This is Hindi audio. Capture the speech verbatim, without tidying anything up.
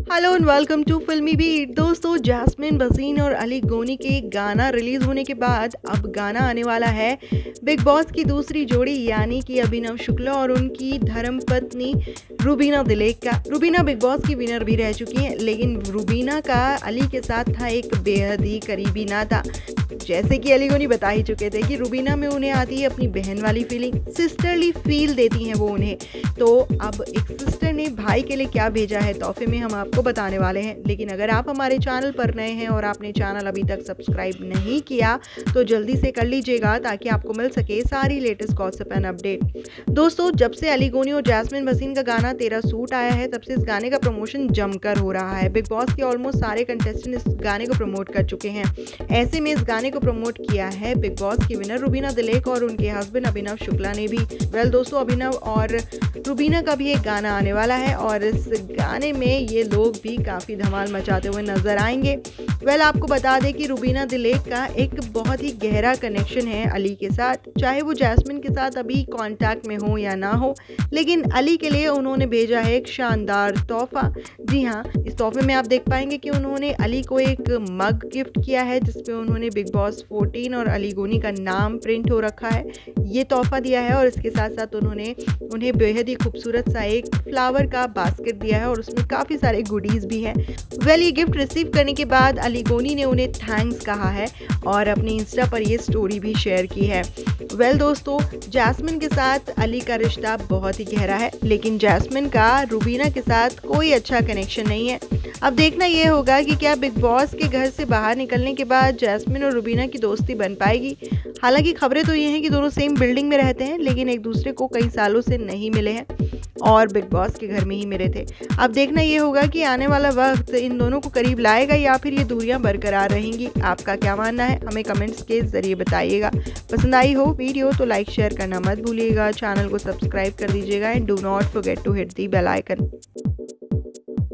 Hello and welcome to Filmi Beat. दोस्तों, जैस्मिन भसीन और अली गोनी के गाना रिलीज होने के बाद अब गाना आने वाला है बिग बॉस की दूसरी जोड़ी यानी कि अभिनव शुक्ला और उनकी धर्मपत्नी रुबीना दिलेक का। रुबीना बिग बॉस की विनर भी रह चुकी हैं, लेकिन रुबीना का अली के साथ था एक बेहद ही करीबी नाता। जैसे कि अली गोनी बता ही चुके थे कि रुबीना में उन्हें आती है अपनी बहन वाली फीलिंग, सिस्टरली फील देती हैं वो उन्हें। तो अब एक सिस्टर ने भाई के लिए क्या भेजा है तोहफे में, हम आपको बताने वाले हैं। लेकिन अगर आप हमारे चैनल पर नए हैं और आपने चैनल अभी तक सब्सक्राइब नहीं किया तो जल्दी से कर लीजिएगा ताकि आपको मिल सके सारी लेटेस्ट गॉसिप एंड अपडेट। दोस्तों, जब से अली गोनी और जैस्मिन भसीन का गाना तेरा सूट आया है तब से इस गाने का प्रमोशन जमकर हो रहा है। बिग बॉस के ऑलमोस्ट सारे कंटेस्टेंट इस गाने को प्रमोट कर चुके हैं। ऐसे में इस गाने को प्रमोट किया है बिग बॉस की विनर रुबीना दिलेक और उनके हस्बैंड अभिनव शुक्ला ने भी। वेल दोस्तों, अभिनव और रुबीना का भी एक गाना आने वाला है और इस गाने में ये लोग भी काफ़ी धमाल मचाते हुए नजर आएंगे। वेल आपको बता दें कि रुबीना दिलेक का एक बहुत ही गहरा कनेक्शन है अली के साथ, चाहे वो जैस्मिन के साथ अभी कांटेक्ट में हो या ना हो, लेकिन अली के लिए उन्होंने भेजा है एक शानदार तोहफा। जी हाँ, इस तोहफे में आप देख पाएंगे कि उन्होंने अली को एक मग गिफ्ट किया है जिसपे उन्होंने बिग बॉस चौदह और अली गोनी का नाम प्रिंट हो रखा है, ये तोहफा दिया है। और इसके साथ साथ उन्होंने उन्हें बेहद ही खूबसूरत सा एक फ्लावर का बास्केट दिया है और उसमें काफ़ी सारे गुडीज़ भी हैं। वेल ये गिफ्ट रिसीव करने के बाद अली गोनी ने उन्हें थैंक्स कहा है और अपनी इंस्टा पर ये स्टोरी भी शेयर की है। वेल दोस्तों, जैस्मिन के साथ अली का रिश्ता बहुत ही गहरा है, लेकिन जैस्मिन का रुबीना के साथ कोई अच्छा कनेक्शन नहीं है। अब देखना ये होगा कि क्या बिग बॉस के घर से बाहर निकलने के बाद जैस्मिन और रुबीना की दोस्ती बन पाएगी। हालांकि खबरें तो ये हैं कि दोनों सेम बिल्डिंग में रहते हैं, लेकिन एक दूसरे को कई सालों से नहीं मिले हैं और बिग बॉस के घर में ही मिले थे। अब देखना ये होगा कि आने वाला वक्त इन दोनों को करीब लाएगा या फिर ये दूरियां बरकरार रहेंगी। आपका क्या मानना है, हमें कमेंट्स के जरिए बताइएगा। पसंद आई हो वीडियो तो लाइक शेयर करना मत भूलिएगा, चैनल को सब्सक्राइब कर दीजिएगा and do not forget to hit the bell icon.